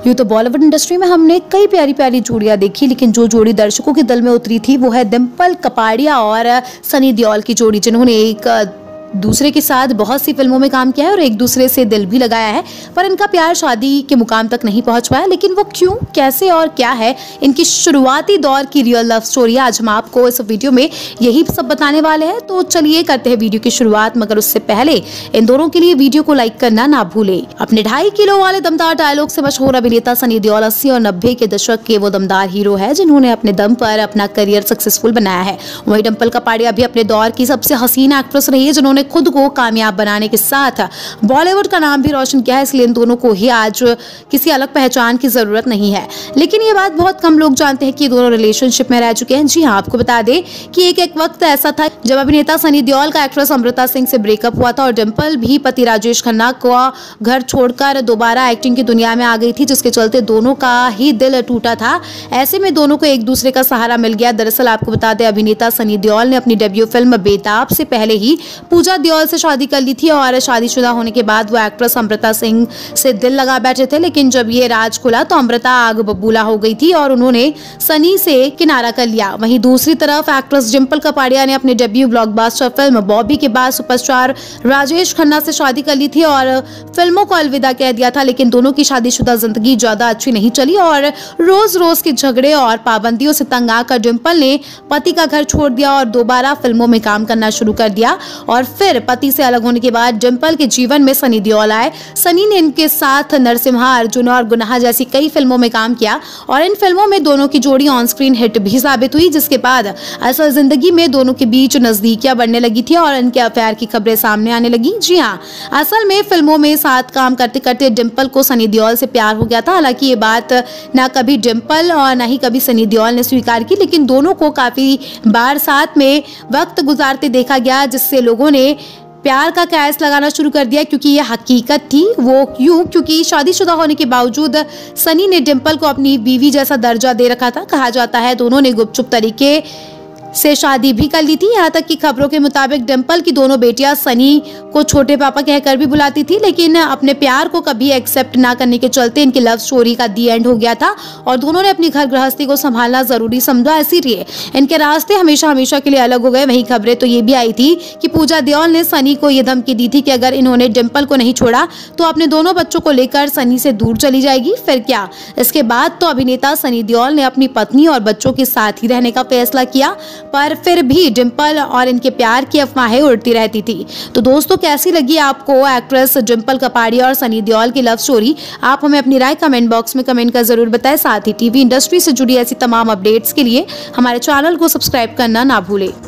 यूँ तो बॉलीवुड इंडस्ट्री में हमने कई प्यारी प्यारी जोड़ियां देखी, लेकिन जो जोड़ी दर्शकों के दिल में उतरी थी वो है डिम्पल कपाड़िया और सनी देओल की जोड़ी, जिन्होंने एक दूसरे के साथ बहुत सी फिल्मों में काम किया है और एक दूसरे से दिल भी लगाया है, पर इनका प्यार शादी के मुकाम तक नहीं पहुंच पाया। लेकिन वो क्यों, कैसे और क्या है इनकी शुरुआती दौर की रियल लव स्टोरी, आज हम आपको इस वीडियो में यही सब बताने वाले हैं। तो चलिए करते हैं वीडियो की शुरुआत, मगर उससे पहले इन दोनों के लिए वीडियो को लाइक करना ना भूले। अपने 2.5 किलो वाले दमदार डायलॉग से मशहूर अभिनेता सनी देओल 80 और 90 के दशक के वो दमदार हीरो है जिन्होंने अपने दम पर अपना करियर सक्सेसफुल बनाया है। वहीं डिम्पल कपाड़िया भी अपने दौर की सबसे हसीन एक्ट्रेस रही है जिन्होंने खुद को कामयाब बनाने के साथ बॉलीवुड का नाम भी रोशन किया है, इसलिए इन दोनों को ही आज किसी अलग पहचान की जरूरत नहीं है। लेकिन ये बात बहुत कम लोग जानते हैं कि ये दोनों रिलेशनशिप में रह चुके हैं। जी हाँ, आपको बता दें कि एक वक्त ऐसा था जब अभिनेता सनी देओल का एक्ट्रेस अमृता सिंह से ब्रेकअप हुआ था और डिम्पल भी पति राजेश खन्ना को घर छोड़कर दोबारा एक्टिंग की दुनिया में आ गई थी, जिसके चलते दोनों का ही दिल टूटा था। ऐसे में दोनों को एक दूसरे का सहारा मिल गया। दरअसल आपको बता दें, अभिनेता सनी देओल ने अपनी डेब्यू फिल्म बेताब से पहले ही पूजा देओल से शादी कर ली थी और शादीशुदा होने के बाद वो एक्ट्रेस अमृता सिंह से दिल लगा बैठे थे। लेकिन जब ये राज खुला तो अमृता आग बबूला हो गई थी और उन्होंने सनी से किनारा कर लिया। वहीं दूसरी तरफ एक्ट्रेस डिम्पल कपाड़िया ने अपनी डेब्यू ब्लॉकबस्टर फिल्म बॉबी के बाद सुपरस्टार राजेश खन्ना से शादी कर ली थी और फिल्मों को अलविदा कह दिया था। लेकिन दोनों की शादीशुदा जिंदगी ज्यादा अच्छी नहीं चली और रोज रोज के झगड़े और पाबंदियों से तंग आकर डिम्पल ने पति का घर छोड़ दिया और दोबारा फिल्मों में काम करना शुरू कर दिया। और फिर पति से अलग होने के बाद डिम्पल के जीवन में सनी देओल आए। सनी ने इनके साथ नरसिम्हा, अर्जुन और गुनाह जैसी कई फिल्मों में काम किया और इन फिल्मों में दोनों की जोड़ी ऑन स्क्रीन हिट भी साबित हुई, जिसके बाद असल जिंदगी में दोनों के बीच नजदीकियां बढ़ने लगी थी और इनके अफेयर की खबरें सामने आने लगी। जी हाँ, असल में फिल्मों में साथ काम करते करते डिम्पल को सनी देओल से प्यार हो गया था। हालांकि ये बात ना कभी डिम्पल और ना ही कभी सनी देओल ने स्वीकार की, लेकिन दोनों को काफी बार साथ में वक्त गुजारते देखा गया, जिससे लोगों ने प्यार का कयास लगाना शुरू कर दिया, क्योंकि यह हकीकत थी। वो क्यों, क्योंकि शादीशुदा होने के बावजूद सनी ने डिम्पल को अपनी बीवी जैसा दर्जा दे रखा था। कहा जाता है दोनों ने गुपचुप तरीके से शादी भी कर ली थी। यहाँ तक कि खबरों के मुताबिक डिम्पल की दोनों बेटियां सनी को छोटे पापा कहकर भी बुलाती थी, लेकिन अपने प्यार को कभी एक्सेप्ट ना करने के चलते इनकी लव स्टोरी का दी एंड हो गया था और दोनों ने अपनी घर गृहस्थी को संभालना जरूरी समझा, इसीलिए इनके रास्ते हमेशा हमेशा के लिए अलग हो गए। वहीं खबरें तो ये भी आई थी कि पूजा देओल ने सनी को ये धमकी दी थी कि अगर इन्होंने डिम्पल को नहीं छोड़ा तो अपने दोनों बच्चों को लेकर सनी से दूर चली जाएगी। फिर क्या, इसके बाद तो अभिनेता सनी देओल ने अपनी पत्नी और बच्चों के साथ ही रहने का फैसला किया, पर फिर भी डिम्पल और इनके प्यार की अफवाहें उड़ती रहती थी। तो दोस्तों, कैसी लगी आपको एक्ट्रेस डिम्पल कपाड़िया और सनी देओल की लव स्टोरी? आप हमें अपनी राय कमेंट बॉक्स में कमेंट कर जरूर बताएं। साथ ही टीवी इंडस्ट्री से जुड़ी ऐसी तमाम अपडेट्स के लिए हमारे चैनल को सब्सक्राइब करना ना भूलें।